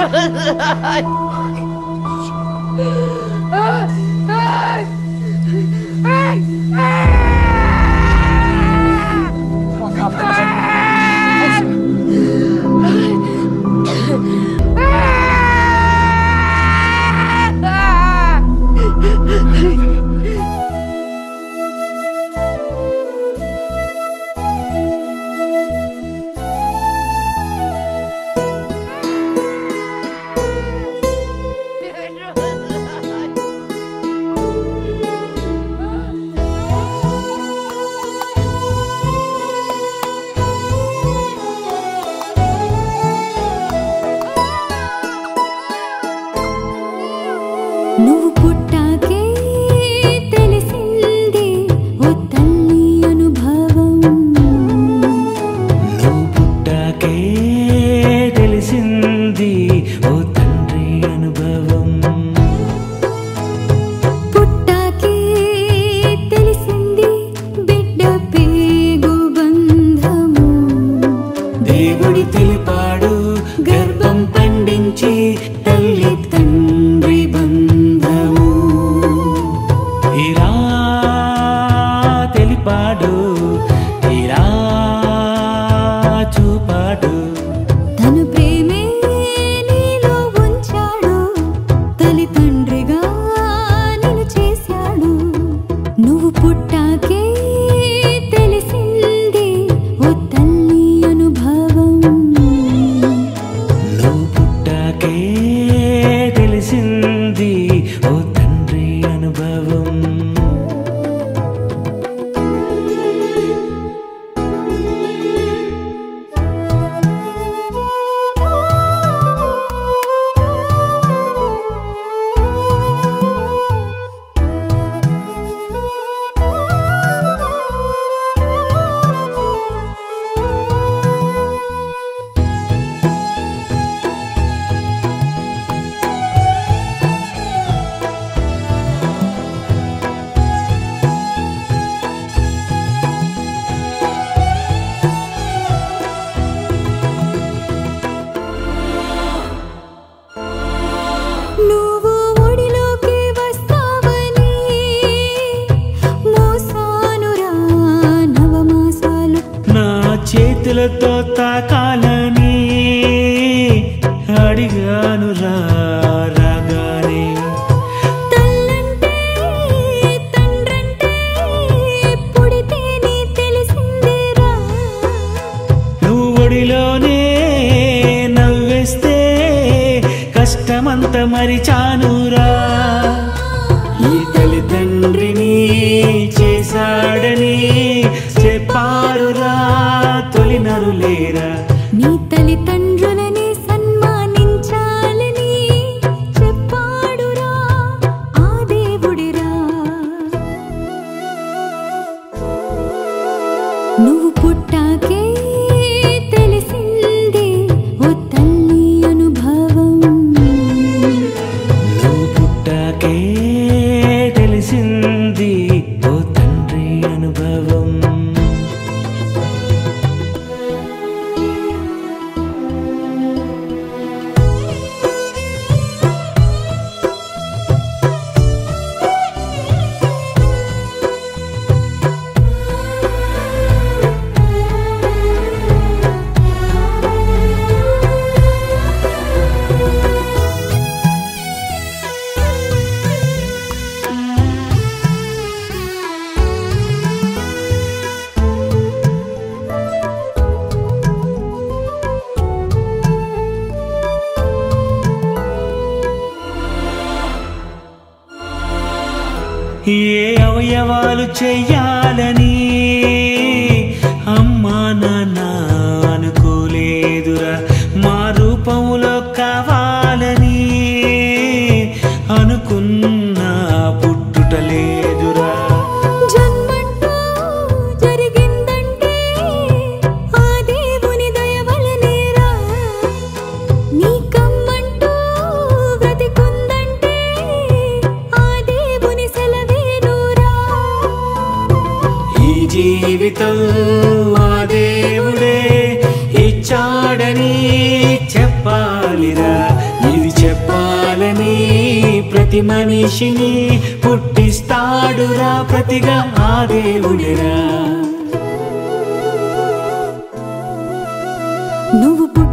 నువ్వు పుట్టాకే తెలిసింది ఓ తల్లి అనుభవం నువ్వు పుట్టాకే తెలిసింది ఓ తండ్రి అనుభవం పుట్టాకే తెలిసింది బిడ్డ పేగు బంధము దేవుడి తెలిపాడు గర్భం పండించి తల్లి తండ్రి బంధము ఇలా తెలిపాడు ఇలా చూపాడు తను ప్రేమే నీలో ఉంచాడు తల్లి తండ్రిగా నిన్ను చేశాడు నువ్వు పుట్టాకే తెలిసింది ఓ తల్లి అనుభవం నువ్వు పుట్టాకే తెలిసింది ఓ తండ్రి అనుభవం నువ్వు ఒడిలోకి వస్తావని మోసానురా నవమాసాలు నా చేతులతో తాకాలని అడిగాను రాగానే తల్లంటే తండ్రంటే పుడితేనే తెలిసిందిరా నువ్వు ఒడిలోనే నవ్వేస్తే కష్టమంత మరిచానురా ఈ తల్లిదండ్రిని చేశాడని చెప్పారురా తొలినరులేరా నీ తల్లిదండ్రులని సన్మానించాలని చెప్పాడురా ఆ దేవుడిరా నువ్వు పుట్టాకే తెలిసింది ఓ తల్లి అనుభవం నువ్వు పుట్టాకే తెలిసింది ఓ తండ్రి అనుభవం ఏ అవయవాలు చెయ్యాలని అమ్మా నాన్న అనుకోలేదురా మా రూపంలో కావాలని అనుకున్నా పుట్టుటలేదురా జన్మంటూ జరిగిందంటే ఆ దేవుని దయ వలనేరా నీ కమ్మంటూ బ్రతికుందంటే ఆ దేవుని సెలవేనురా ఈ జీవితం ఆ దేవుడే ఇచ్చాడని చెప్పాలిరా ప్రతి మనిషిని పుట్టిస్తాడురా ప్రతిగా ఆ దేవుడిరా. నువ్వు